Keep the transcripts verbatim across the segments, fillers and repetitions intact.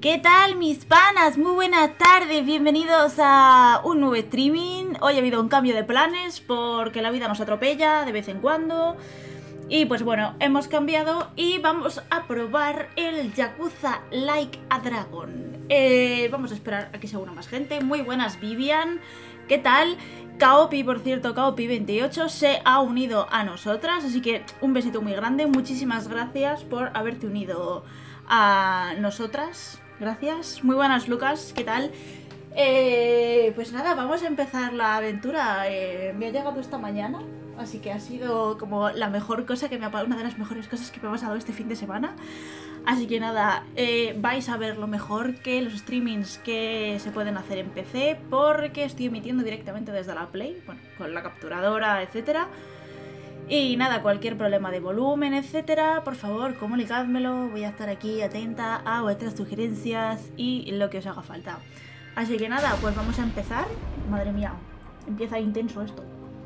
¿Qué tal, mis panas? Muy buenas tardes, bienvenidos a un nuevo streaming. Hoy ha habido un cambio de planes porque la vida nos atropella de vez en cuando. Y pues bueno, hemos cambiado y vamos a probar el Yakuza Like a Dragon. Eh, vamos a esperar a que se una más gente. Muy buenas, Vivian. ¿Qué tal? Kaopi, por cierto, Kaopi veintiocho se ha unido a nosotras, así que un besito muy grande. Muchísimas gracias por haberte unido a nosotras. Gracias. Muy buenas, Lucas. ¿Qué tal? Eh, pues nada, vamos a empezar la aventura. Eh, me ha llegado esta mañana, así que ha sido como la mejor cosa que me ha pasado, una de las mejores cosas que me ha pasado este fin de semana. Así que nada, eh, vais a ver lo mejor que los streamings que se pueden hacer en P C, porque estoy emitiendo directamente desde la Play, bueno, con la capturadora, etcétera. Y nada, cualquier problema de volumen, etcétera, por favor, comunicádmelo. Voy a estar aquí atenta a vuestras sugerencias y lo que os haga falta. Así que nada, pues vamos a empezar. Madre mía, empieza intenso esto.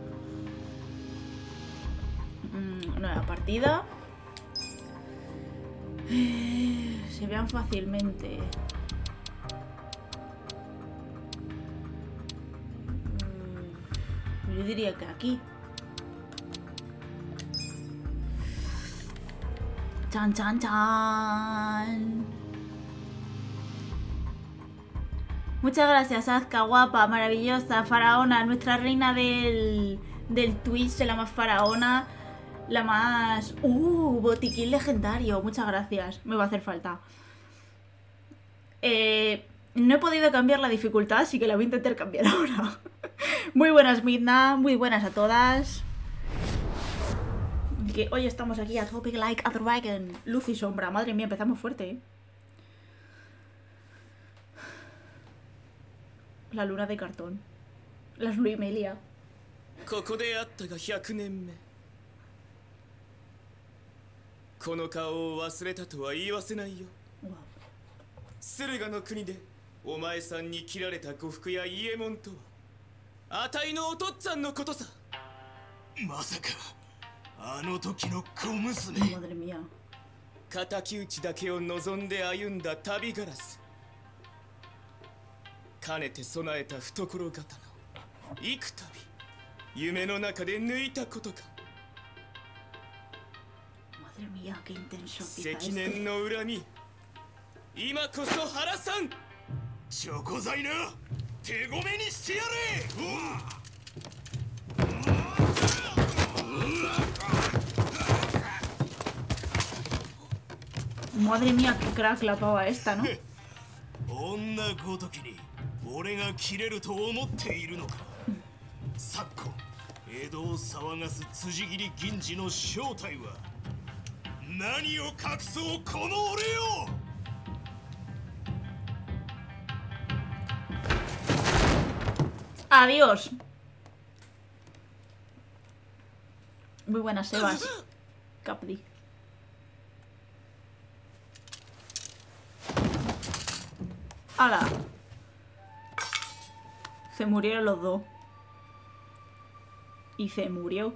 Mm, nueva partida. Se vean fácilmente. Mm, yo diría que aquí. Chan, chan, chan. Muchas gracias, Azka, guapa, maravillosa, faraona, nuestra reina del, del Twitch, la más faraona, la más... ¡Uh! Botiquín legendario, muchas gracias, me va a hacer falta. Eh, no he podido cambiar la dificultad, así que la voy a intentar cambiar ahora. Muy buenas, Midna, muy buenas a todas. Que hoy estamos aquí a Topic Like a Dragon. Luz y sombra, madre mía, empezamos fuerte, ¿eh? La luna de cartón. Las Luimelia. Wow. Madre mía. 敵討ちだけを望んで歩んだ旅ガラス。かねて備えた懐刀。幾度夢の中で抜いたことか。 Madre mía, qué intenso. 積年の恨み。今こそ晴らさん。チョコ材な。手ごめにしてやれ。うわ。 Madre mía, qué crack la pava esta, ¿no? Adiós. Muy buenas, Sebas. Capdi. ¡Hala! Se murieron los dos. Y se murió.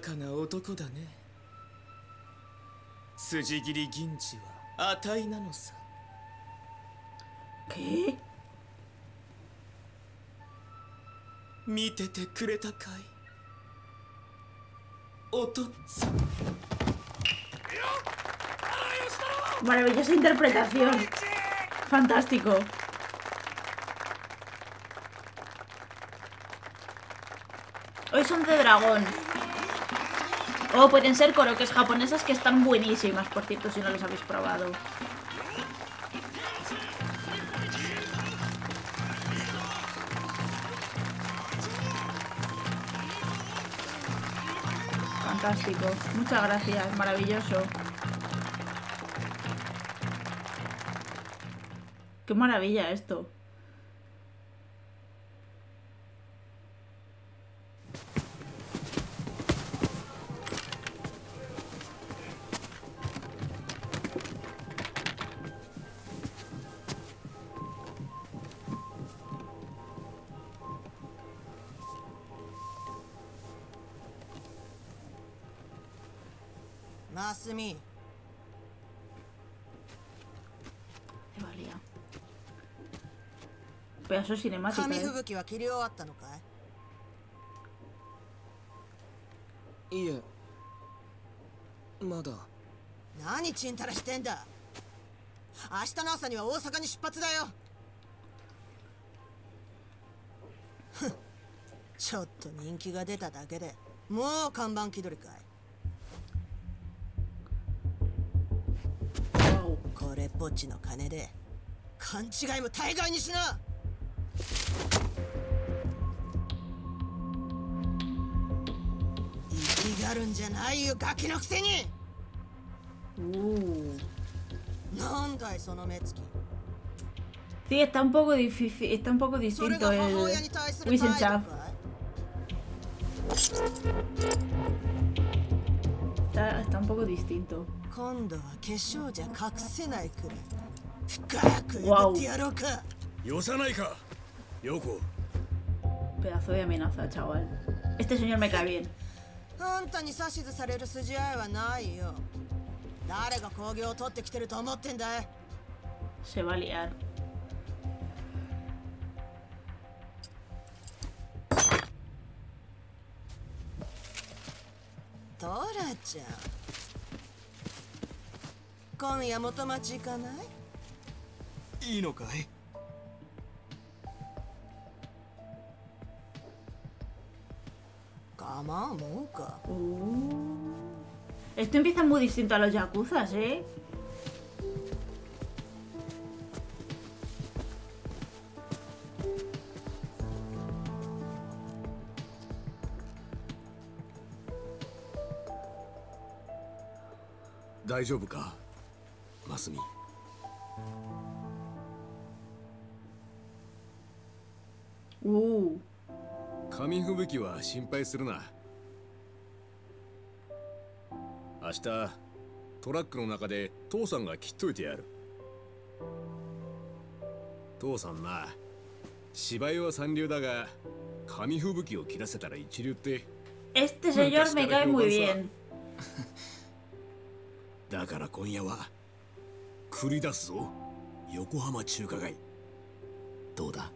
¿Qué? Maravillosa interpretación. Fantástico. Hoy son de dragón. O pueden ser koroques japonesas que están buenísimas, por cierto, si no las habéis probado. Fantástico. Muchas gracias. Maravilloso. Qué maravilla esto. Masumi. Me valía. Pedazo de cinemática, 紙 ¿eh? 吹雪は切り終わったのかい？ いえまだ。 何ちんたらしてんだ。明日の朝には大阪に出発だよ。ふん、ちょっと人気が出ただけでもう看板気取りかい。これっぽっちの金で勘違いも大概にしな。生きがるんじゃないよガキのくせに。なんだいその目つき。 Sí, está un poco difícil, está un poco それ distinto が el 母親に対する Wissen 態度 Chaff. かい？ Está, está un poco distinto. 今度は化粧じゃ隠せないくらい深く言ってやろうか。 よさないか、ヨコ。 Pedazo de amenaza, chaval. Este señor me cae bien. あんたに指図される筋合いはないよ。誰が工業を取ってきてると思ってんだい。 Se va a liar. トラちゃん、今夜元町行かない？ いいのかい？ 構うもんか。 Uh. Esto empieza muy distinto a los yakuzas, ¿eh? 大丈夫か、マスミ。 おお。 紙吹雪は心配するな。明日トラックの中で父さんが切っといてやる。父さんな、芝居は三流だが紙吹雪を切らせたら一流って。 Este señor me cae muy bien. だから今夜は繰り出すぞ、横浜中華街。どうだ？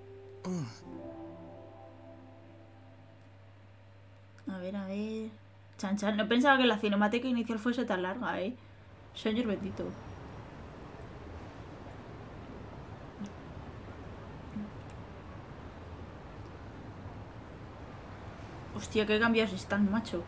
A ver, a ver. Chan, chan. No pensaba que la cinemática inicial fuese tan larga, ¿eh? Señor bendito. Hostia, qué cambios están, macho.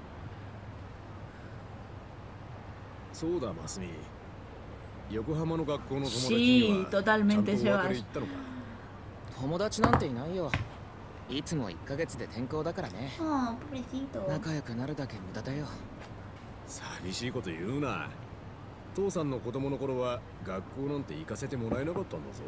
そうだ、マスミ。横浜の学校の友達 Sí, にはちゃんと totalmente お se 別 va. れ行ったのか。 友達なんていないよ。いつもいっかげつで転校だからね。 Oh, pobrecito. 仲良くなるだけ無駄だよ。 寂しいこと言うな。父さんの子供の頃は学校なんて行かせてもらえなかったんだぞ。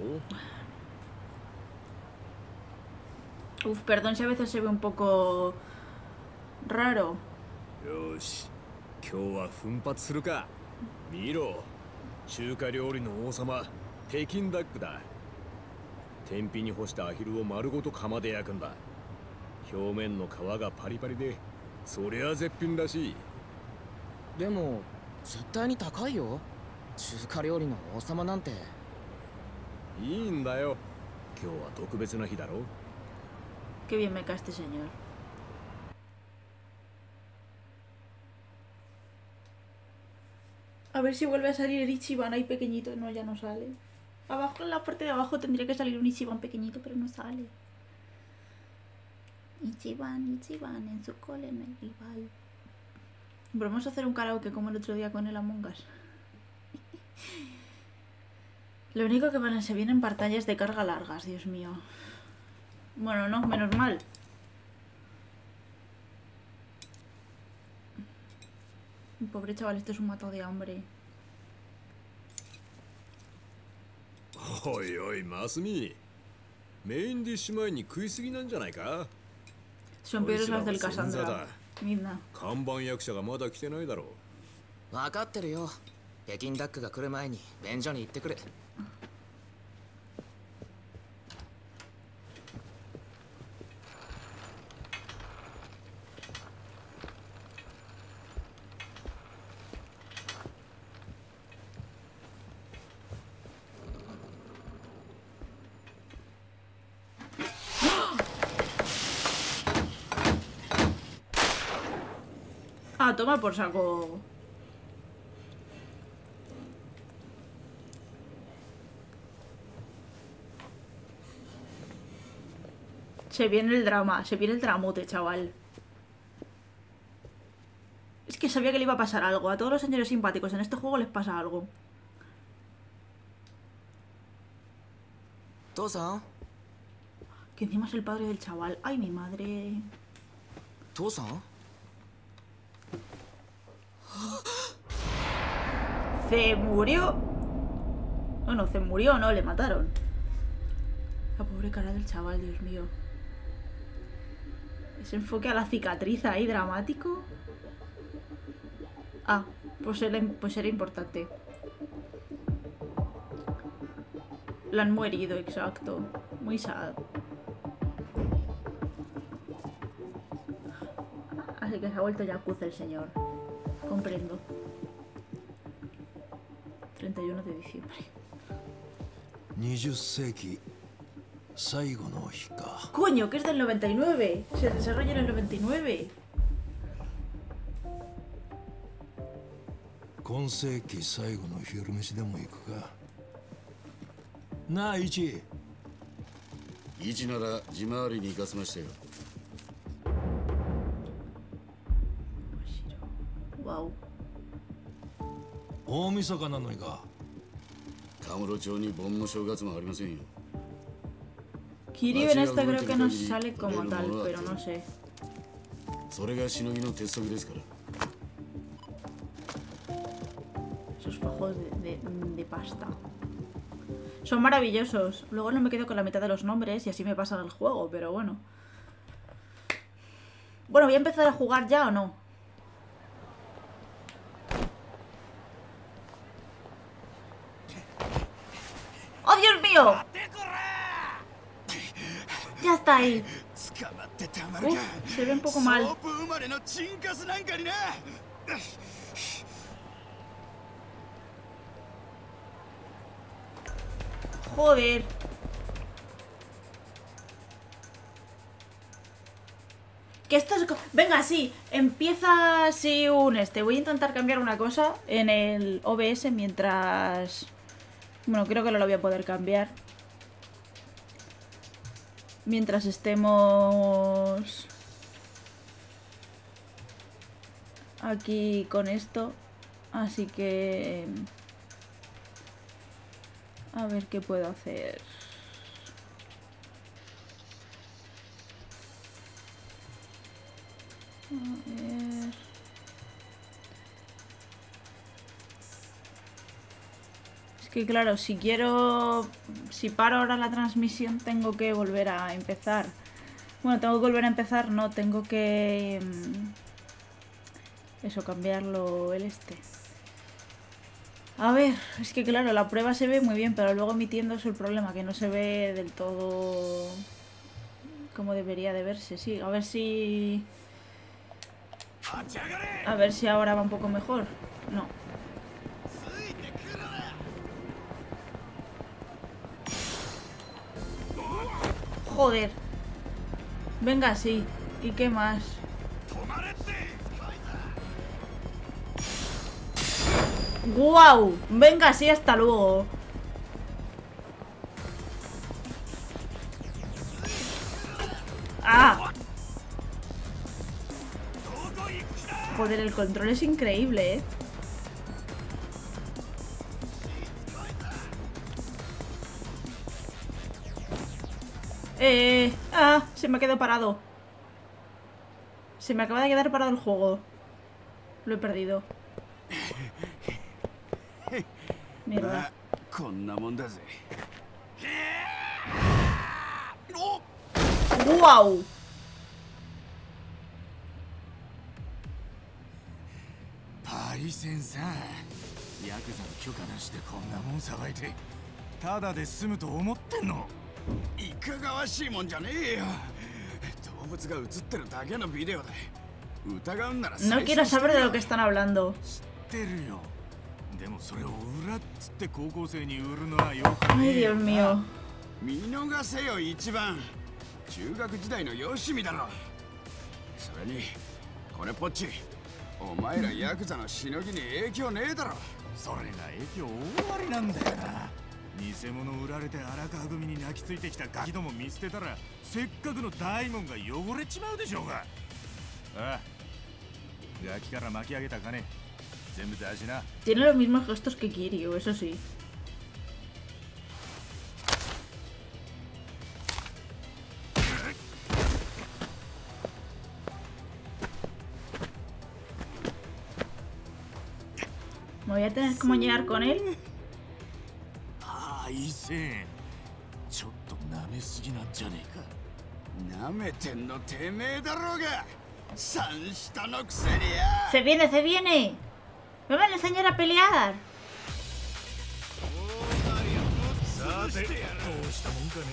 Uf, perdón si a veces se ve un poco raro. よし、今日は奮発するか。見ろ、中華料理の王様、北京ダックだ。天日に干したアヒルを丸ごと釜で焼くんだ。表面の皮がパリパリで、そりゃ絶品らしい。 でも絶対に高いよ。中華料理の王様なんて。 いいんだよ、今日は特別な日だろ。 Qué bien me cae este señor. A ver si vuelve a salir el Ichiban ahí pequeñito. No, ya no sale. Abajo, en la parte de abajo tendría que salir un Ichiban pequeñito, pero no sale. Ichiban, Ichiban, en su cole no hay rival. Vamos a hacer un karaoke como el otro día con el Among Us. Lo único que van, se vienen pantallas de carga largas, Dios mío. Bueno, no, menos mal. Pobre chaval, esto es un matado de hambre. おいおい、マスミ。メインディッシュ前に食いすぎなんじゃないか？ Son peores las del Cassandra. Midna. 看板役者がまだ来てないだろう。 分かってるよ。北京ダックが来る前に便所に行ってくる。 Ah, toma por saco. Se viene el drama, se viene el dramote, chaval. Es que sabía que le iba a pasar algo. A todos los señores simpáticos en este juego les pasa algo. Tosa. Que encima es el padre del chaval. Ay, mi madre. Tosa. Se murió. Bueno, se murió, no, le mataron. La pobre cara del chaval, Dios mío. Ese enfoque a la cicatriz ahí dramático. Ah, pues era, pues era importante. La han muerido, exacto. Muy sad. Así que se ha vuelto yakuza el señor. Comprendo. treinta y uno de diciembre. ¡Coño! Que es del noventa y nueve. Se desarrolla en el noventa y nueve. 今世紀最後の昼飯でも行くかなあイチイチなら地回りに行かせましたよ Wow. 大晦日なのにかカムロ町に盆も正月もありませんよ Kiryu en esta creo que no sale como tal, pero no sé. それがしのぎの鉄則ですから Esos fajos de, de, de pasta. Son maravillosos. Luego no me quedo con la mitad de los nombres y así me pasan el juego, pero bueno. Bueno, ¿voy a empezar a jugar ya o no? ¡Oh, Dios mío! Ya está ahí. Uf, se ve un poco mal. Joder. Que esto es... Venga, sí. Empieza así un este. Voy a intentar cambiar una cosa en el O B S mientras... Bueno, creo que no lo voy a poder cambiar. Mientras estemos... aquí con esto. Así que... A ver qué puedo hacer. A ver. Es que claro, si quiero... Si paro ahora la transmisión tengo que volver a empezar. Bueno, tengo que volver a empezar, no, tengo que... Eso, cambiarlo el este. A ver, es que claro, la prueba se ve muy bien, pero luego emitiendo es el problema, que no se ve del todo como debería de verse. Sí, a ver si... A ver si ahora va un poco mejor. No. Joder. Venga, sí. ¿Y qué más? ¡Guau! Venga, sí, hasta luego. ¡Ah! Joder, el control es increíble, ¿eh? Eh... ¡Ah! Se me ha quedado parado. Se me acaba de quedar parado el juego. Lo he perdido. Mierda. ¡Guau! パイセンさん、ヤクザの許可なしでこんなもんさばいてただで済むと思ってんの？いかがわしいもんじゃねえよ。動物が映ってるだけのビデオで疑うんなら No quiero saber de lo que están hablando. 知ってるよ。でもそれを売らっつって高校生に売るのはよくねえよ。 Ay, Dios mío. 見逃せよ一番。中学時代のよしみだろ。それにこれっぽっちお前らヤクザのしのぎに影響ねえだろ。 それが影響大ありなんだよな。偽物売られて荒川組に泣きついてきたガキども見捨てたらせっかくの大門が汚れちまうでしょうが。ああ、ガキから巻き上げた金全部出しな。 Tiene los mismos gestos que Kiryu, eso sí. Me voy a tener que moñear con él. ああ、いいせ。ちょっと舐めすぎなんじゃねえか。 舐めてんのてめえだろうが。三下のくせにや。 Se viene, se viene. Me van a enseñar a pelear. さて、どうしたもんかね。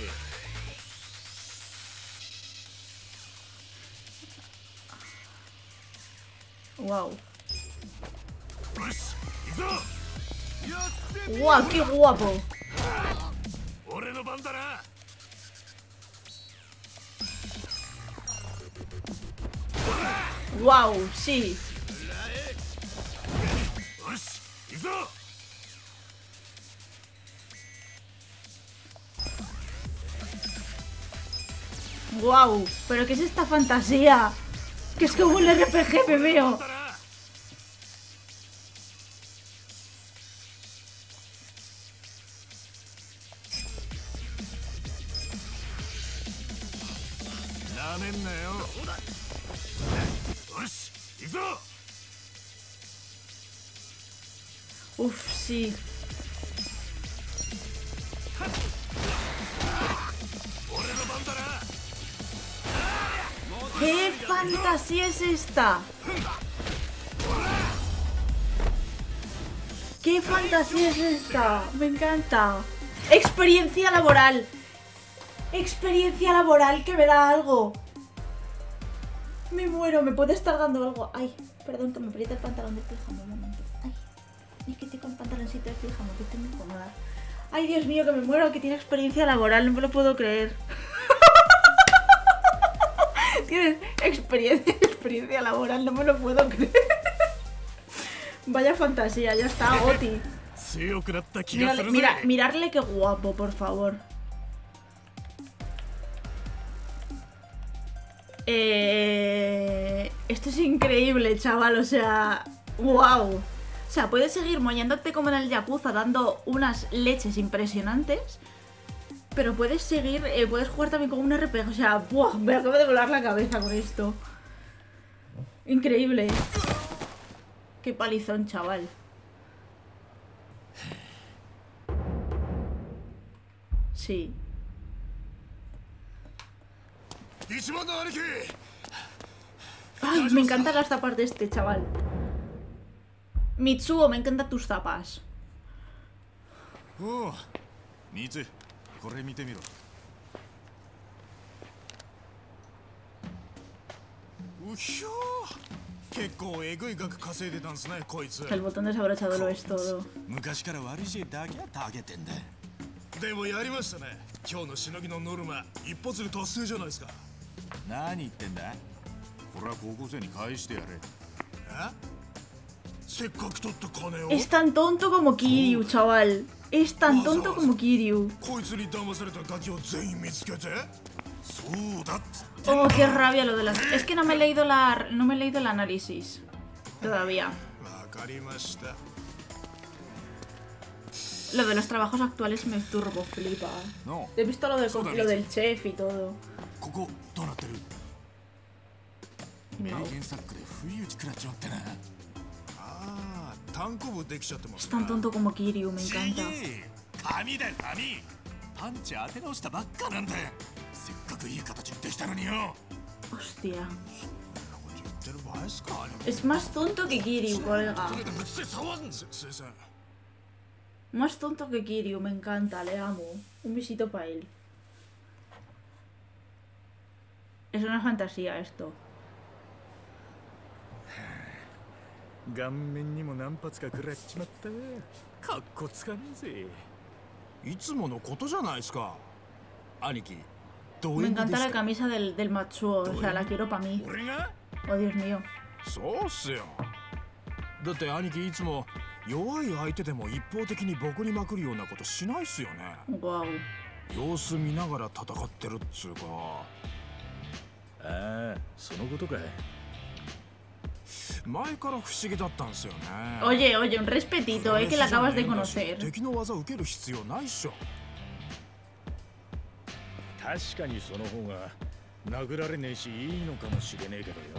Wow. よし、行くぞ。 Wow, qué guapo. 俺の番だな。 Wow, sí. よし、行くぞ。 Wow, pero ¿qué es esta fantasía? Que es como un R P G, me veo. Uf, sí. ¿Qué fantasía es esta? ¿Qué fantasía es esta? Me encanta. Experiencia laboral. Experiencia laboral que me da algo. Me muero, me puede estar dando algo. Ay, perdón, que me aprieta el pantalón de pijama un momento. Ay, es que estoy con pantaloncito de pijama, que estoy muy cómoda. Ay, Dios mío, que me muero, que tiene experiencia laboral, no me lo puedo creer. Tienes experiencia, experiencia laboral, no me lo puedo creer. Vaya fantasía, ya está, Goti. Mira, mira, mirarle qué guapo, por favor. Eh, esto es increíble, chaval, o sea, wow. O sea, puedes seguir moñándote como en el Yakuza, dando unas leches impresionantes, pero puedes seguir, eh, puedes jugar también como un R P G, o sea, ¡buah! Me acabo de volar la cabeza con esto. Increíble. Qué palizón, chaval. Sí. Ay, me encantan las zapas de este chaval. Mitsuo, me encantan tus zapas. Oh, Mitsu, corre, mite, miro. Que el botón desabrochado lo es todo. Es tan tonto como Kiryu, chaval. Es tan tonto como Kiryu. Oh, qué rabia lo de las... Es que no me he leído la... No me he leído el análisis todavía. Lo de los trabajos actuales me turbo flipa. He visto lo, de, lo del chef y todo. No. Es tan tonto como Kiryu, me encanta. Hostia. Es más tonto que Kiryu, colega. Más tonto que Kiryu, me encanta, le amo. Un besito para él. Es una fantasía esto. Me encanta la camisa del, del Matsuo, o sea, la quiero para mí. Oh, Dios mío. そうっすよ。だって兄貴いつも弱い相手でも一方的に僕にまくるようなことしないっすよね。 Guau. 様子見ながら戦ってるっつうか。 ああ、そのことかい。 前から不思議だったんすよね。 Oye, oye, un respetito, eh, que la acabas de conocer. 敵の技受ける必要ないっしょ。 確かにその方が殴られねえしいいのかもしれねえけどよ。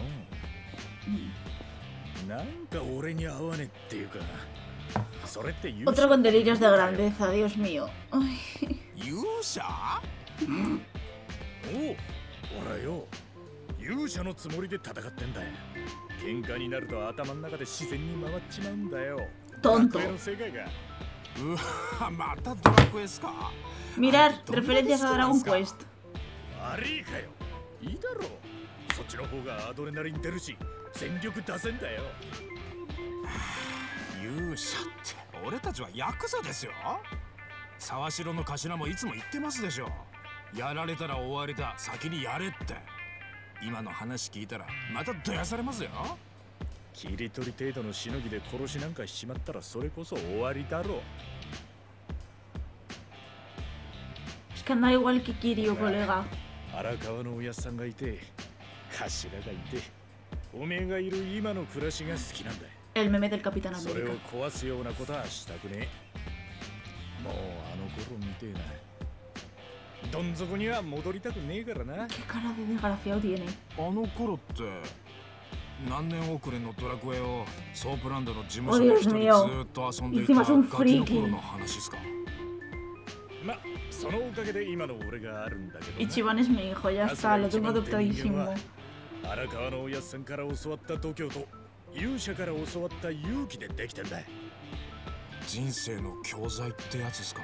なんか俺に合わねえっていうか。それって勇者。 Otro con delirios de grandeza, Dios mío. Ay. 勇者？ おう、ほらよ。勇者のつもりで戦ってんだよ。喧嘩になると頭の中で自然に回っちまうんだよ。 Tonto. ドラクエの世界が。 うわ、またドラクエっすか。 Mirar, referencias a Dragon Quest. あれかよ。いいだろう。そっちの方がアドレナリン出るし、全力出せんだよ。 勇者って俺たちはヤクザですよ。沢城の頭もいつも言ってますでしょ。やられたら終わりだ、先にやれって。今の話聞いたらまたどやされますよ。 切り取り程度のしのぎで殺しなんかしちまったらそれこそ終わりだろう。 Es que anda igual que Kiryu, colega. 荒川のおやっさんがいて、頭がいて、おめえがいる今の暮らしが好きなんだ。 El meme del Capitán それを América. 壊すようなことはしたくねえ。もうあの頃みてえな。どん底には戻りたくねえからな。 Qué cara de desgraciado tiene. あの頃って何年遅れのドラクエをソープランドの事務 Oh, 所で Dios 一人 mío. ずっと遊んでいた Encima es un ガキの friki. 頃の話っすか。 ま、そのおかげで今の俺があるんだけどな。 Ichiban es mi hijo, ya está, lo tengo adoptadísimo. 荒川のおやっさんから教わった度胸と勇者から教わった勇気でできてんだ。 人生の教材ってやつっすか。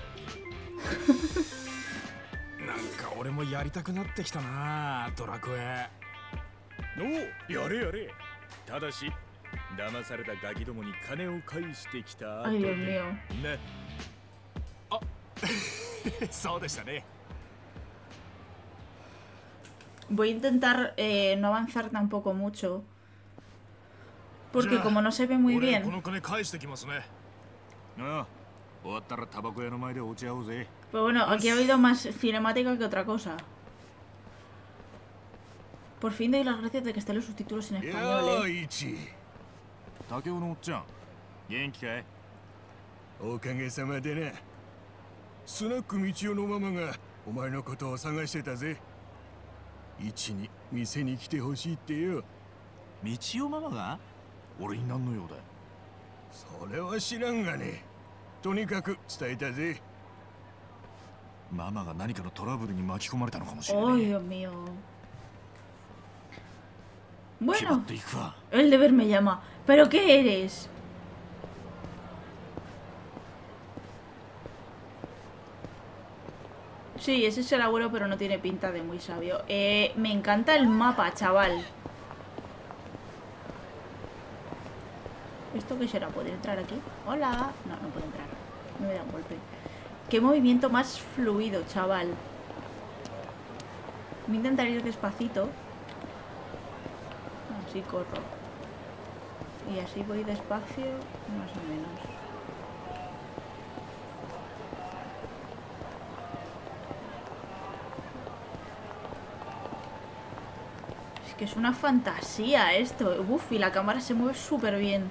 なんか俺もやりたくなってきたな、ドラクエ。 おう、やれやれ。ただし騙されたガキどもに金を返してきた後 Ay, で Dios mío. ね。 あ、そうでしたね。 Voy a intentar eh, no avanzar tampoco mucho. Porque Ya. como no se ve muy 俺 bien. この金返してきますね。 ああ、終わったらタバコ屋の前でお茶をぜ。 Pero bueno, aquí ha habido más cinemática que otra cosa. Por fin doy las gracias de que estén los subtítulos en いや español, ー、 eh. イチ。竹雄のおっちゃん、元気かい？ おかげさまでな。スナック道夫のママがお前のことを探してたぜ。一に店に来てほしいってよ。 道夫ママが？俺に何の用だ？ それは知らんがね。とにかく伝えたぜ。 ママが何かのトラブルに巻き込まれたのかもしれ Ay, ない。 Dios mío. 決まっ Bueno, ていくわ。 el deber me llama. ¿Pero qué eres? Sí, ese es el abuelo, pero no tiene pinta de muy sabio. Eh, me encanta el mapa, chaval. ¿Esto qué será? ¿Puedo entrar aquí? Hola. No, no puedo entrar. Me da un golpe. Qué movimiento más fluido, chaval. Voy a intentar ir despacito. Así corro. Y así voy despacio, más o menos. Es que es una fantasía esto. Uf, y la cámara se mueve súper bien.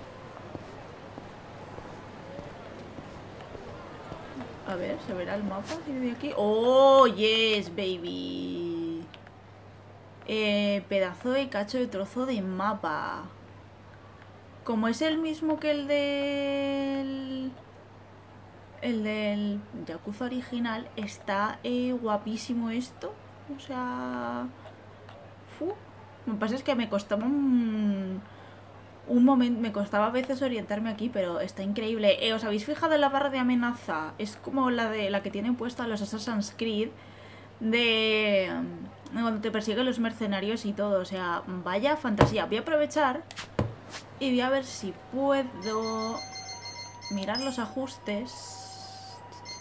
A ver, ¿se verá el mapa desde aquí? ¡Oh, yes, baby! Eh, pedazo de cacho de trozo de mapa. Como es el mismo que el del... El del Yakuza original, está eh, guapísimo esto. O sea... Fu. Lo que pasa es que me costaba un... Un momento, me costaba a veces orientarme aquí, pero está increíble. Eh, ¿Os habéis fijado en la barra de amenaza? Es como la de la que tienen puesta los Assassin's Creed de, de cuando te persiguen los mercenarios y todo. O sea, vaya fantasía. Voy a aprovechar y voy a ver si puedo mirar los ajustes.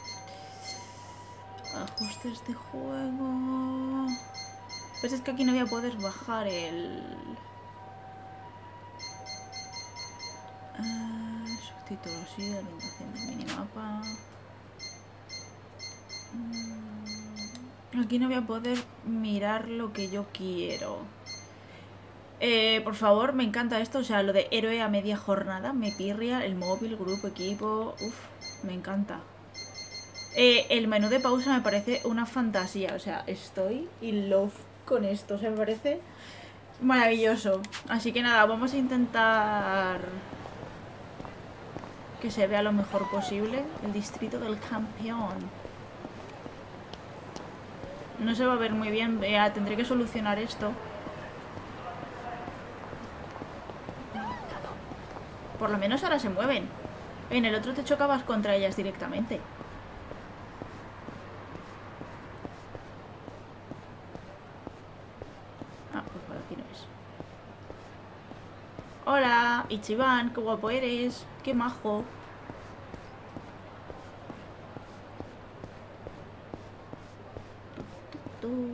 Ajustes de juego. Pues es que aquí no voy a poder bajar el... Título así, orientación del minimapa. Aquí no voy a poder mirar lo que yo quiero. Eh, por favor, me encanta esto. O sea, lo de héroe a media jornada. Me pirria, el móvil, grupo, equipo. Uf, me encanta. Eh, el menú de pausa me parece una fantasía. O sea, estoy in love con esto. O sea, me parece maravilloso. Así que nada, vamos a intentar que se vea lo mejor posible. El distrito del campeón. No se va a ver muy bien. Ya, tendré que solucionar esto. Por lo menos ahora se mueven. En el otro te chocabas contra ellas directamente. Ah, pues por aquí no es. Hola, Ichiban, qué guapo eres. Qué majo. Tu, tu, tu.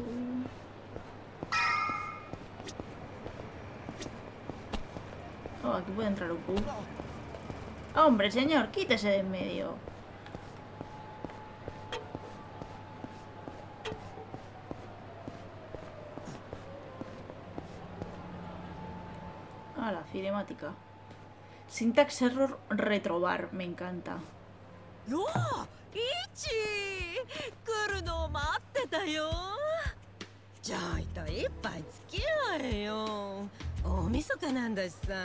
Oh, aquí puede entrar un bug. Hombre, señor, quítese de en medio. Ah, la cinemática. Syntax error retrobar, me encanta. ¡Oh! ¡Ichi! ¡Kuru no matte ta yo! ¡Ya ita ippai tsukiae yo! 大晦日なんだしさ。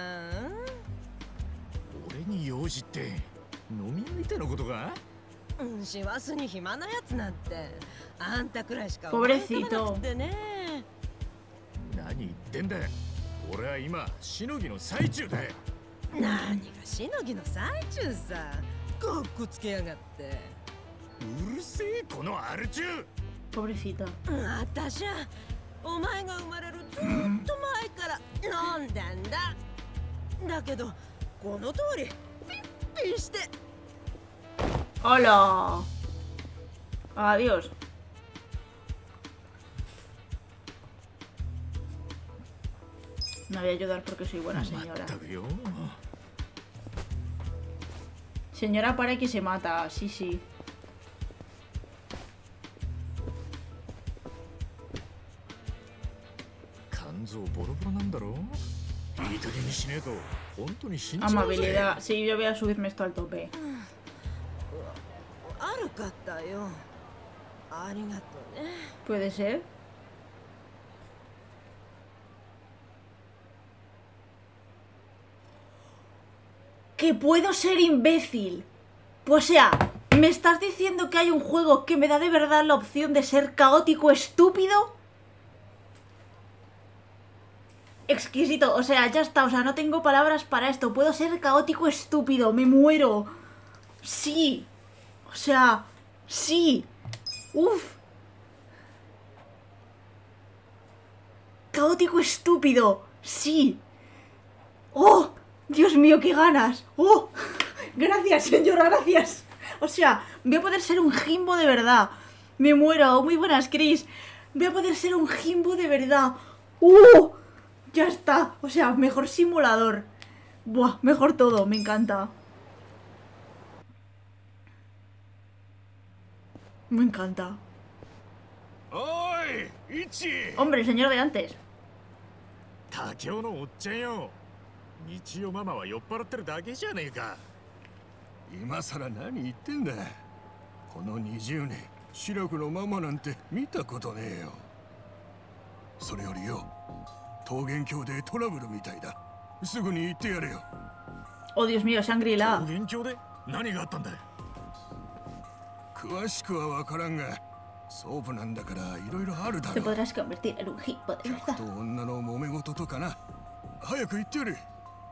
俺に用事って飲み相手のことか？ うん、師走に暇なやつなんてあんたくらいしか Pobrecito。 ね。 何言ってんだ。俺は今しのぎの最中だよ。 何がしのぎの最中さ。かっこつけやがって。 うるせえこのアル中。 Pobrecita。 私はお前が生まれるずっと前から飲んだんだ。だけどこの通りピッピして。 Hola. Adiós. Me voy a ayudar porque soy buena señora. Señora para que se mata, sí, sí. Amabilidad. Sí, yo voy a subirme esto al tope. ¿Puede ser? ¡Que puedo ser imbécil! Pues o sea, ¿me estás diciendo que hay un juego que me da de verdad la opción de ser caótico estúpido? Exquisito, o sea, ya está, o sea, no tengo palabras para esto. Puedo ser caótico estúpido, me muero. Sí. O sea, sí. Uf. Caótico estúpido, sí. ¡Oh! Dios mío, qué ganas. ¡Oh! Gracias, señora, gracias. O sea, voy a poder ser un Jimbo de verdad. Me muero. Muy buenas, Chris. Voy a poder ser un Jimbo de verdad. ¡Uh! Ya está. O sea, mejor simulador. Buah, mejor todo. Me encanta. Me encanta. Hombre, el señor de antes. 日曜ママは酔っ払ってるだけじゃねえか。 今さら何言ってんだ。このにじゅうねん、シラクのママなんて見たことねえよ。それよりよ、桃源郷でトラブルみたいだ。すぐに行ってやれよ。 Oh Dios mío, Shangri-La。 桃源郷で何があったんだ。 詳しくはわからんが、ソープなんだからいろいろあるだろう。 Te podrás convertir en un Jimbo de verdad。 と女の揉め事とかな。早く行ってやれ。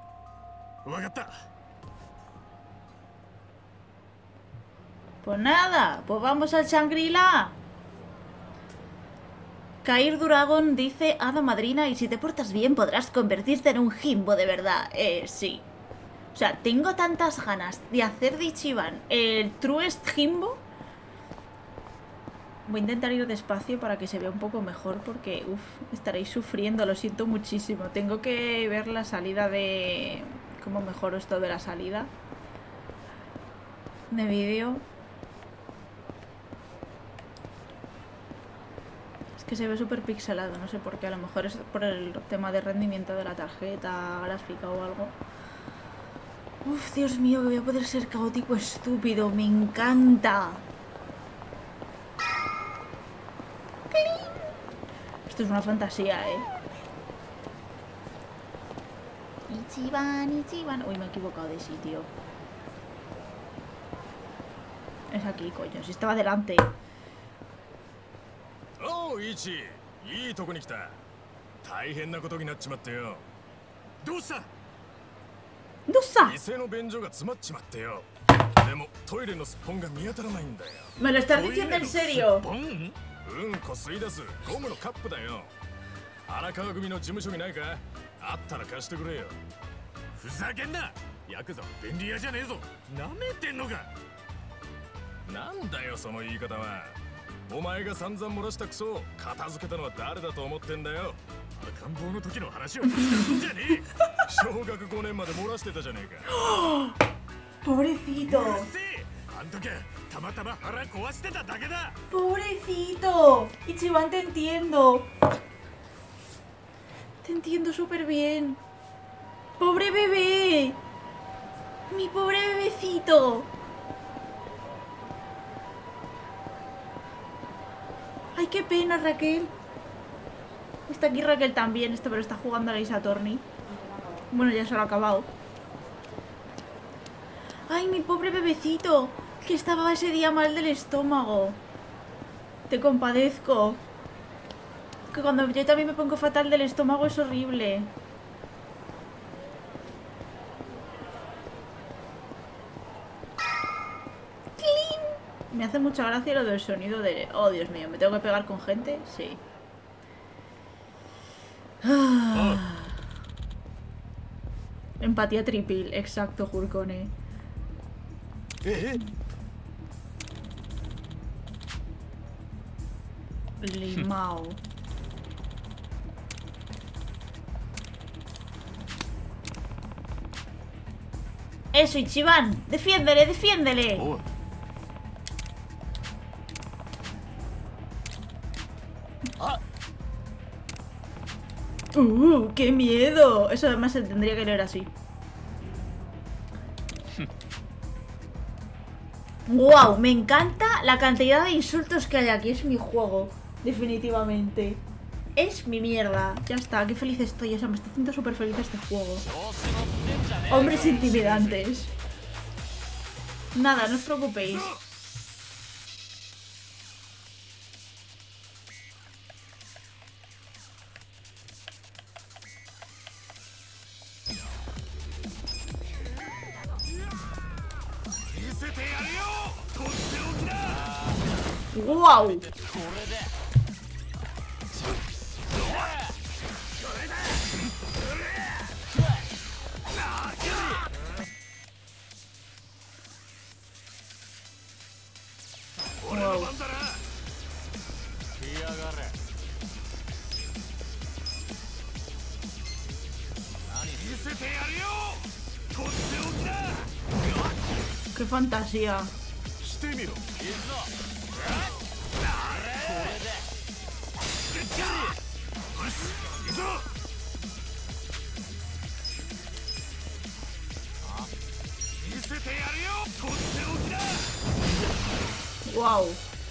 Pues nada, pues vamos al Shangri-La. Kair Dragon dice Hada Madrina, y si te portas bien podrás convertirte en un Jimbo de verdad. Eh, sí. O sea, tengo tantas ganas de hacer de Ichiban el truest Jimbo. Voy a intentar ir despacio para que se vea un poco mejor porque, uff, estaréis sufriendo, lo siento muchísimo. Tengo que ver la salida de... ¿Cómo mejoro esto de la salida? de vídeo. Es que se ve súper pixelado, no sé por qué. A lo mejor es por el tema de rendimiento de la tarjeta gráfica o algo. Uf, Dios mío, que voy a poder ser caótico estúpido. Me encanta. Esto es una fantasía, eh. Ichiban, Ichiban. Uy, me he equivocado de sitio. Es aquí, coño. Si estaba delante. Oh, Ichi. いいとこに来た。大変なことになっちまってよ。どうした？ ¡Dusa! 店の便所が詰まっちまってよ。でもトイレのすっぽんが見当たらないんだよ。 ¿Me lo estás diciendo en serio? うんこ吸い出すゴムのカップだよ。荒川組の事務所にないか？あったら貸してくれよ。ふざけんな。ヤクザは便利屋じゃねえぞ。なめてんのか。なんだよその言い方は。お前が散々漏らしたクソを片付けたのは誰だと思ってんだよ。赤ん坊の時の話を聞くんじゃねえ。小学ごねんまで漏らしてたじゃねえか。 Pobrecito. あん時はたまたま腹壊してただけだ。 Pobrecito. Ichiban, te entiendo. Te entiendo súper bien. Pobre bebé. Mi pobre bebecito. Ay, qué pena, Raquel. Está aquí Raquel también, esto, pero está jugando a la Ace Attorney. Bueno, ya se lo ha acabado. Ay, mi pobre bebecito, que estaba ese día mal del estómago. Te compadezco. Que cuando yo también me pongo fatal del estómago es horrible. Me hace mucha gracia lo del sonido de... Oh, Dios mío, ¿me tengo que pegar con gente? Sí. Ah. Empatía triple, exacto, Jurcone. ¿Eh? Limao. Eso, Ichiban, defiéndele, defiéndele. Oh. ¡Uh! ¡Qué miedo! Eso además se tendría que leer así. ¡Wow! Me encanta la cantidad de insultos que hay aquí. Es mi juego, definitivamente. Es mi mierda. Ya está, qué feliz estoy. O sea, me está haciendo súper feliz este juego. Hombres intimidantes. Nada, no os preocupéis. ¡Wow! ¡Qué fantasía! ¡Wow!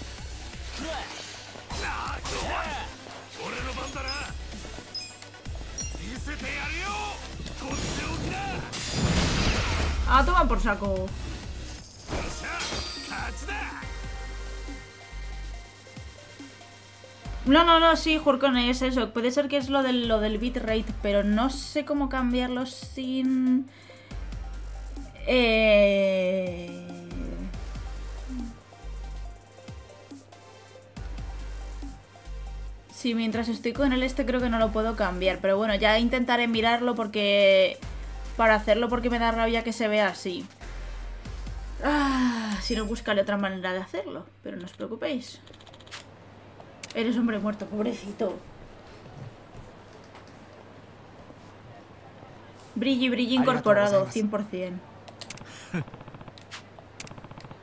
¡Ah, toma por saco! No, no, no, sí, Jurcone, es eso. Puede ser que es lo del, lo del bitrate, pero no sé cómo cambiarlo sin... Eh... Sí, mientras estoy con el este creo que no lo puedo cambiar. Pero bueno, ya intentaré mirarlo porque... Para hacerlo porque me da rabia que se vea así. Ah, si no, buscaré otra manera de hacerlo. Pero no os preocupéis. Eres hombre muerto, pobrecito. Brilli, brilli incorporado, cien por cien.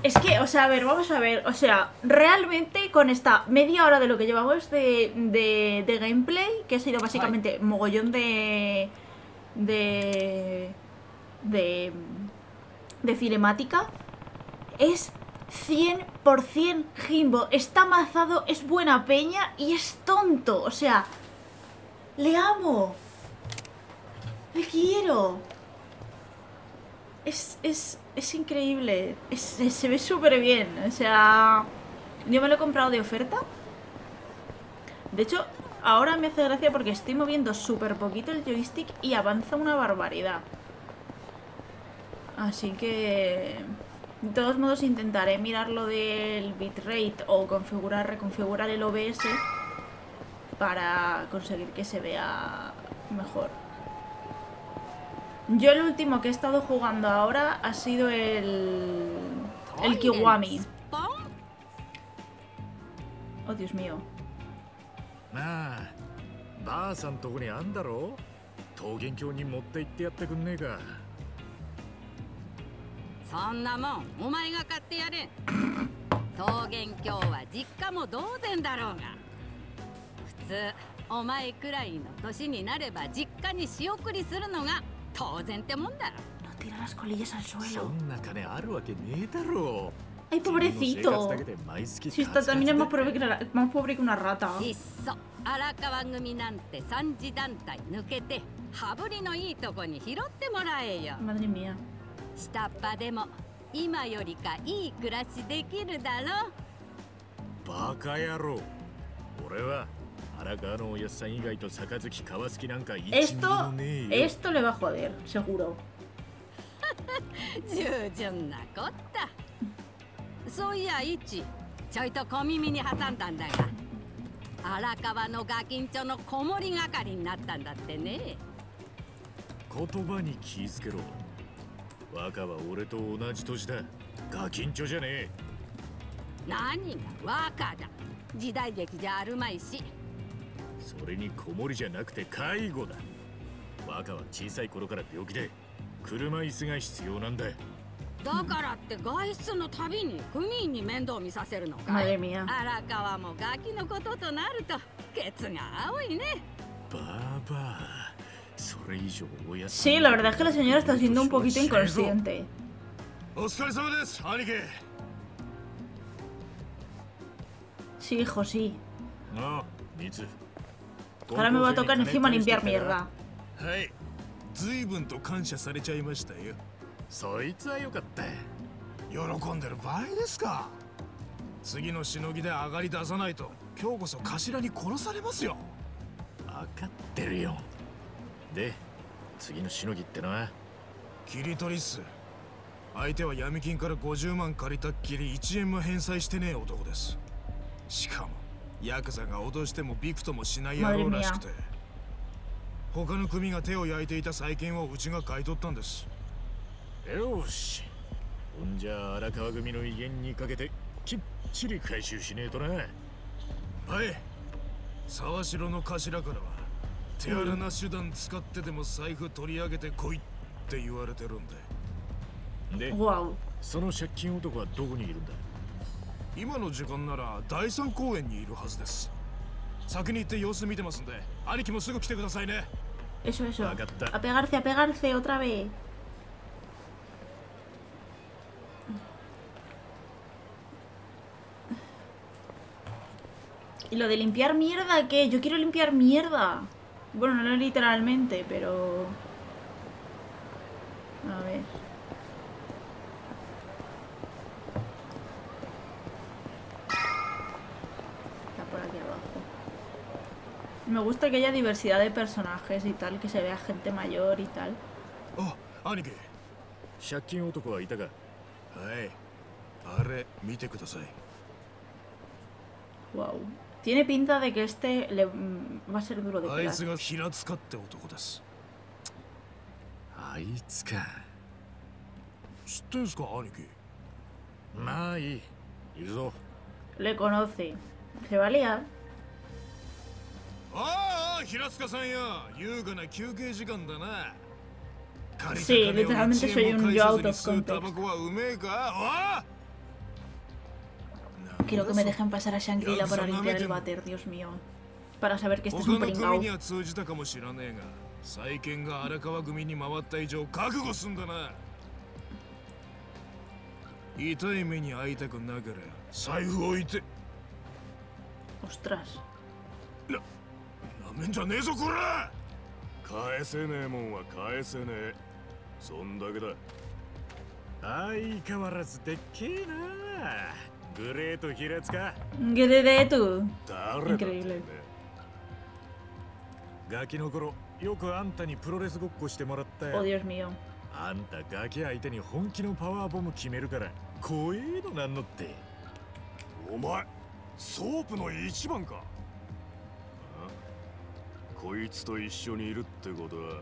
Es que, o sea, a ver, vamos a ver. O sea, realmente con esta media hora de lo que llevamos de, de, de gameplay, que ha sido básicamente mogollón de... De... De... De cinemática, es cien por cien Jimbo. Está mazado, es buena peña y es tonto. O sea, le amo. Le quiero. Es, es, es increíble. Es, es, se ve súper bien. O sea, yo me lo he comprado de oferta. De hecho, ahora me hace gracia porque estoy moviendo súper poquito el joystick y avanza una barbaridad. Así que... De todos modos intentaré mirar lo del bitrate o configurar, reconfigurar el O B S para conseguir que se vea mejor. Yo el último que he estado jugando ahora ha sido el... El Kiwami. Oh, Dios mío. なあ、ばあさんとこにあんだろ？桃源郷に持って行ってやってくんねえか。 そんなもんお前が買ってやれ。桃源郷は実家も同然だろうが。普通お前くらいの年になれば実家に仕送りするのが当然ってもんだろ。 No tira las colillas al そ suelo. んな金あるわけねえだろ。 Ay, pobrecito. Si está también es más pobre que una, más pobre que una rata. いっそ荒川組なんて三次団体抜けて羽振りのいいとこに拾ってもらえよ。 Madre mía. 下っ端でも今よりかいい暮らしできるだろ。 バカ野郎。俺は荒川のおやっさん以外と杯交わす気なんか一ミリ Esto, もねえよ。 esto le va a joder, seguro. 従順なこった。そういやイチ、ちょいと小耳に挟んだんだが、荒川のガキンチョの子守係になったんだってね。 言葉に気づけろ。若は俺と同じ年だ。ガキンチョじゃねえ。 何が若だ。時代劇じゃあるまいし。 それに子守じゃなくて介護だ。若は小さい頃から病気で車椅子が必要なんだ。 だからって外出のたびに組員に面倒見させるのか。 Madre mía. 荒川もガキのこととなるとケツが青いね。 バーバー。それ以上おや Sí, la verdad es que la señora está siendo un poquito inconsciente. お疲れ様です、兄貴。 Sí, hijo, sí. なあ、ミツ。 Ahora me va a tocar encima limpiar mierda. はい、随分と感謝されちゃいましたよ。 そいつはよかった。 喜んでる場合ですか。次のしのぎで上がり出さないと今日こそ頭に殺されますよ。 分かってるよ。で、次のしのぎってのは切り取りっす。相手は闇金からごじゅうまん借りたっきりいちえんも返済してねえ男です。しかもヤクザが脅してもびくともしない野郎らしくて、他の組が手を焼いていた債権をうちが買い取ったんです。 よし。ほんじゃ荒川組の威厳にかけてきっちり回収しねえとな。はい。 沢城の頭からは手荒な手段使ってでも財布取り上げてこいって言われてるんで。 で、 Wow. その借金男はどこにいるんだ。 今の時間なら第三公園にいるはずです。先に行って様子見てますんで、兄貴もすぐ来てくださいね。 Eso, eso. A captar. A pegarse, a pegarse otra vez. ¿Y lo de limpiar mierda qué? Yo quiero limpiar mierda. Bueno, no literalmente, pero... A ver... Está por aquí abajo. Me gusta que haya diversidad de personajes y tal, que se vea gente mayor y tal. あ、兄貴。 借金男はいたか。 はい。あれ見てください。 Wow. Tiene pinta de que este le, va a ser duro de あ pegar. いつが平塚って男です。 あいつか。 知ってんすか、兄貴。 まあいい。行くぞ。 Le conoce. Se va a liar. ああ、平塚さんや。優雅な休憩時間だな。 Sí, literalmente soy un yo out of context. タバコはうめえか。 Quiero que me dejen pasar a Shangri-La para limpiar el váter, Dios mío. Para saber que este es un pringao. 再建が荒川組に回った以上覚悟すんだな。痛い目に遭いたくなければ財布置いて。 Ostras。 な、なめんじゃねえぞこら。返せねえもんは返せねえ。そんだけだ。相変わらずでっけえな。グレート平塚。 グレート。 誰だってね。ガキの頃。よくあんたにプロレスごっこしてもらったよ。 Oh, Dios mío. あんたガキ相手に本気のパワーボム決めるから怖えのなんのって。お前ソープの一番か。こいつと一緒にいるってことは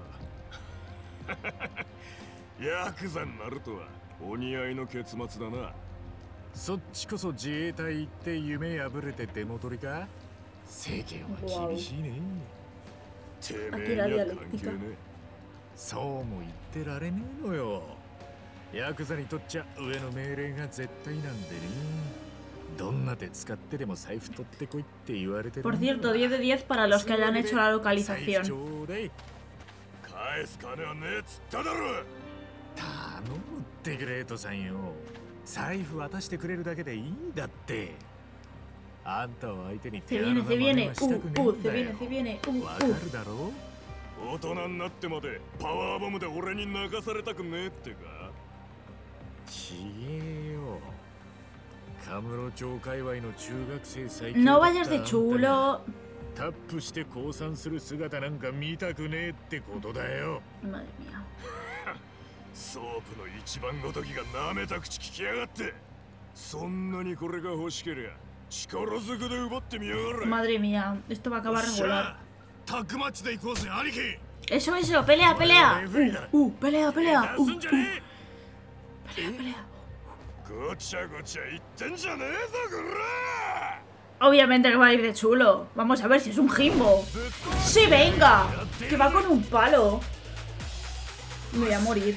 ヤクザになるとはお似合いの結末だな。そっちこそ自衛隊行って夢破れて出戻りか。世間は厳しいね。てめえには関係ねえ。そうも言ってられねえのよ。ヤクザにとっちゃ上の命令が絶対なんでね。どんな手使ってでも財布取ってこいって言われてる。 Por cierto, diez de diez para los que hayan hecho la localización. 返す金はねえっつっただろ。頼むってグレートさんよ。財布渡してくれるだけでいいんだって。 あんたは相手に手荒な真似はしたくねえんだよ。わかるだろ。大人になってまでパワーボムで俺に泣かされたくねえってか。ちげえよ。カムロ町界隈の中学生最強だったあんたがタップして降参する姿なんか見たくねえってことだよ。ソープの一番ごときがなめた口聞きやがって。そんなにこれが欲しけりゃ Madre mía, esto va a acabar regular. Eso, eso, pelea, pelea. Uh, uh, pelea, pelea. Uh, uh. Pelea, pelea. Obviamente que va a ir de chulo. Vamos a ver si es un Jimbo. ¡Sí, venga! Que va con un palo. Me voy a morir.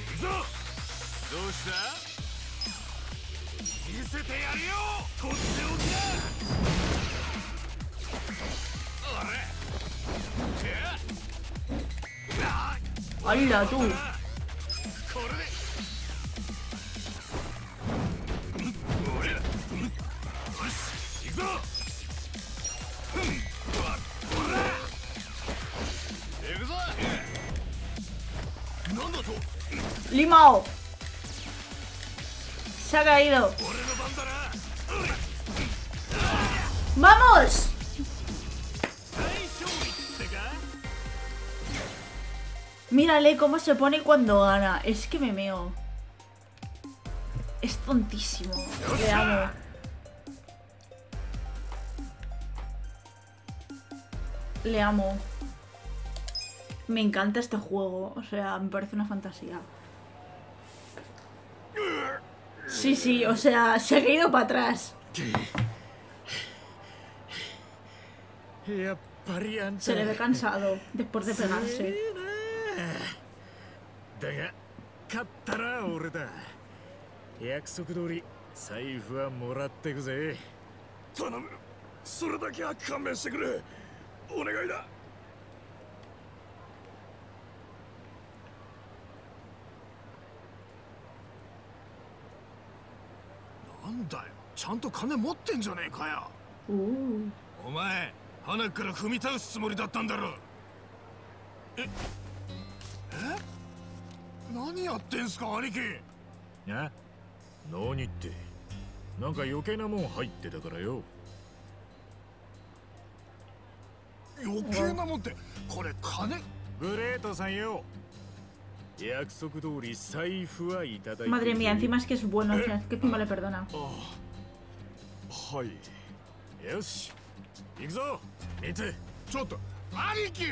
¡Hala, tú! ¡Limao! Se ha caído. ¡Vamos! Mírale cómo se pone cuando gana. Es que me meo. Es tontísimo. Le amo. Le amo. Me encanta este juego. O sea, me parece una fantasía. Sí, sí, o sea, se ha ido para atrás. Se le ve cansado después de pegarse. Uh. お前、鼻から踏み倒すつもりだったんだろ。え、え、何やってんすか、兄貴。な、何って、なんか余計なもん入ってたからよ。余計なもんって、これ金？グレートさんよ。約束通り財布はいただいて。 Madre mía, encima es que es bueno, o sea, es que encima le perdona. はい。よし。 行くぞ、見て。ちょっと、兄貴。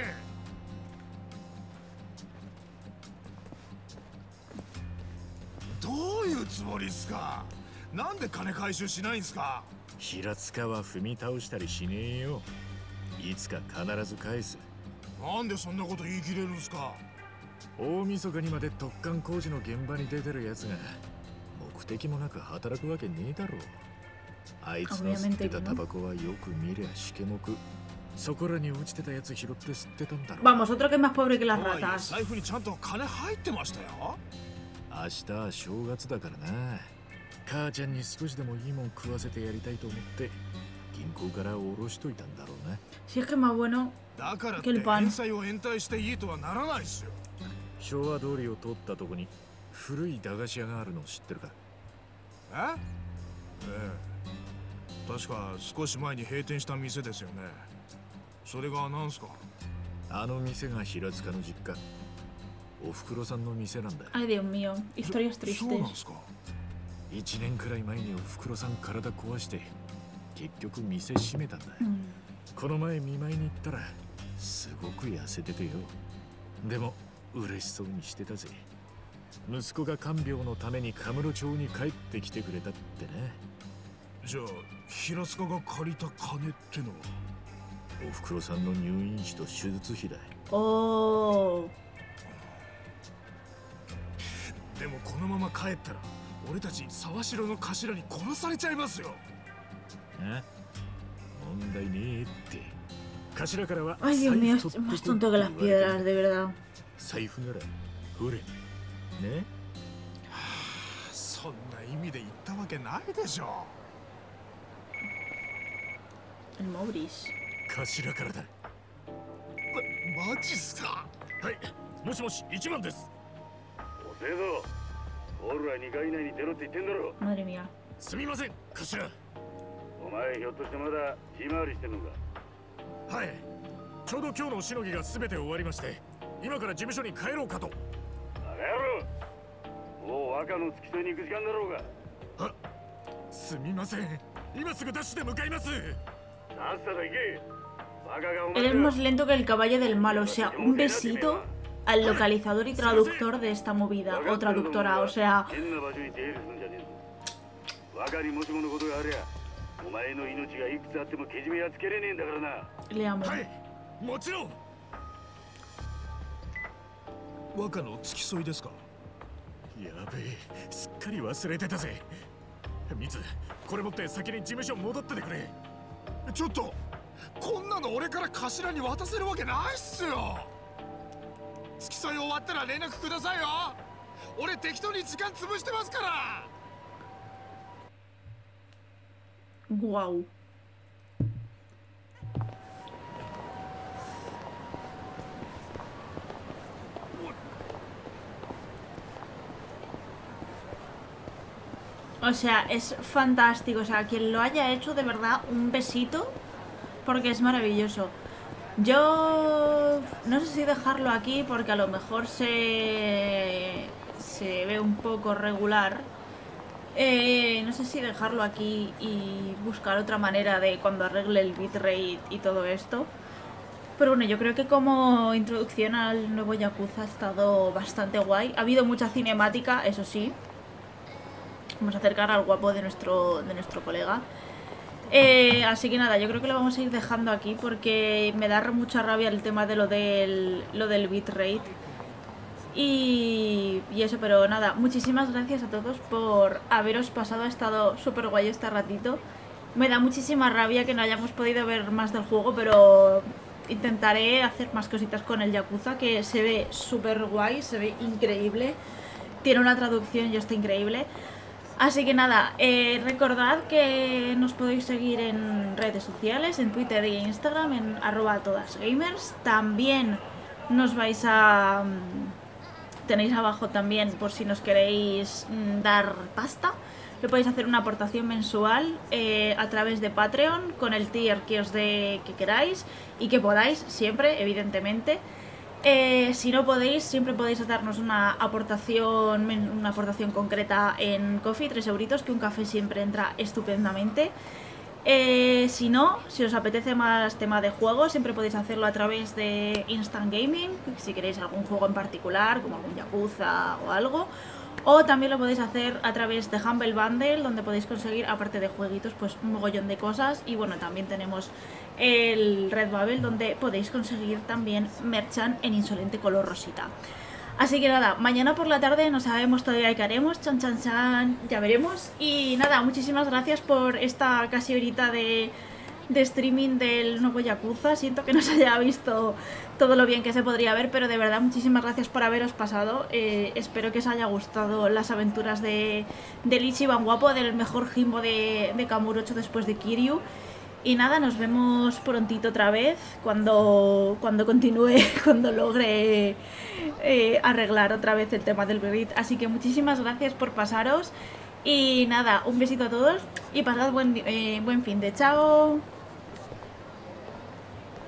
どういうつもりっすか。なんで金回収しないんすか。平塚は踏み倒したりしねえよ。いつか必ず返す。なんでそんなこと言い切れるんすか。大晦日にまで突貫工事の現場に出てるやつが目的もなく働くわけねえだろう。 あいつの吸ってたタバコはよく見りゃしけもく。そこらに落ちてたやつ拾って吸ってたんだろう。 Vamos, otro que es más pobre que las ratas. 財布にちゃんと金入ってましたよ。 明日は正月だからな。母ちゃんに少しでもいいもん食わせてやりたいと思って銀行から下ろしといたんだろうな。 Si es que más bueno だからって que el pan. 返済を延滞していいとはならないっすよ。 昭和通りを通ったとこに古い駄菓子屋があるの知ってるか？ え？ええ。確か少し前に閉店した店ですよね。それが何すか？ あの店が平塚の実家。おふくろさんの店なんだ。 Ay, Dios mío, historias そうなん tristes. すか？ 一年くらい前におふくろさん体壊して結局店閉めたんだ。 Mm. この前見舞いに行ったらすごく痩せててよ。でも嬉しそうにしてたぜ。息子が看病のためにカムロ町に帰ってきてくれたってね。 じゃあ平塚が借りた金ってのは？ おふくろさんの入院費と手術費だ。 Oh. でもこのまま帰ったら俺たち沢城の頭に殺されちゃいますよ。 え？問題ねえって。頭からは Ay, Dios mío, es más tonto que las piedras, de verdad. 財布ならほれね。 そんな意味で言ったわけないでしょ。 El Maurice. 頭からだ。 ま、マジっすか？ はい、もしもし一番です。 遅えぞ。ホールはにかい以内に出ろって言ってんだろ。 Madre mía. すみません、頭。 お前ひょっとしてまだ地回りしてんのか？ はい。ちょうど今日のしのぎが全て終わりまして、今から事務所に帰ろうかと。 バカ野郎。もう若の付き添いに行く時間だろうが。 あ、すみません。今すぐダッシュで向かいます。 さっさと行け。バカがお Él es 前 más lento que el caballo del mal, o sea, un besito al localizador y traductor de esta movida, o traductora, o sea... 変な場所に出入りするんじゃねえぞ。若にもしものことがありゃ、お前の命がいくつあってもけじめはつけれねえんだからな。 Le amo. はい、もちろん。 若の付き添いですか？ やべえ、すっかり忘れてたぜ。ミツ、これ持って先に事務所戻っててくれ。 ちょっとこんなの俺から頭に渡せるわけないっすよ。付き添い終わったら連絡くださいよ。俺適当に時間潰してますから。 Guau. O sea, es fantástico. O sea, quien lo haya hecho, de verdad, un besito, porque es maravilloso. Yo no sé si dejarlo aquí, porque a lo mejor se, se ve un poco regular. Eh, no sé si dejarlo aquí y buscar otra manera de cuando arregle el bitrate y todo esto. Pero bueno, yo creo que como introducción al nuevo Yakuza ha estado bastante guay. Ha habido mucha cinemática, eso sí. Vamos a acercar al guapo de nuestro, de nuestro colega. Eh, así que nada, yo creo que lo vamos a ir dejando aquí porque me da mucha rabia el tema de lo del, lo del bitrate. Y, y eso, pero nada, muchísimas gracias a todos por haberos pasado, ha estado súper guay este ratito. Me da muchísima rabia que no hayamos podido ver más del juego, pero intentaré hacer más cositas con el Yakuza, que se ve súper guay, se ve increíble. Tiene una traducción y está increíble. Así que nada, eh, recordad que nos podéis seguir en redes sociales, en Twitter e Instagram, en arroba todasgamers. También nos vais a... tenéis abajo también, por si nos queréis mm, dar pasta, lo podéis hacer una aportación mensual eh, a través de Patreon, con el tier que os dé que queráis y que podáis, siempre, evidentemente. Eh, si no podéis, siempre podéis darnos una aportación, una aportación concreta en Coffee, tres euritos, que un café siempre entra estupendamente. Eh, si no, si os apetece más tema de juegos, siempre podéis hacerlo a través de Instant Gaming, si queréis algún juego en particular, como algún Yakuza o algo. O también lo podéis hacer a través de Humble Bundle, donde podéis conseguir, aparte de jueguitos, pues un mogollón de cosas. Y bueno, también tenemos el Redbubble, donde podéis conseguir también merchan en insolente color rosita. Así que nada, mañana por la tarde no sabemos todavía qué haremos, chan chan chan, ya veremos. Y nada, muchísimas gracias por esta casi horita de, de streaming del nuevo Yakuza. Siento que no se haya visto todo lo bien que se podría ver, pero de verdad muchísimas gracias por haberos pasado. Eh, espero que os haya gustado las aventuras de, del Ichiban guapo, del mejor Jimbo de, de Kamurocho después de Kiryu. Y nada, nos vemos prontito otra vez cuando, cuando continúe, cuando logre eh, arreglar otra vez el tema del grid. Así que muchísimas gracias por pasaros. Y nada, un besito a todos y pasad buen, eh, buen fin de chao.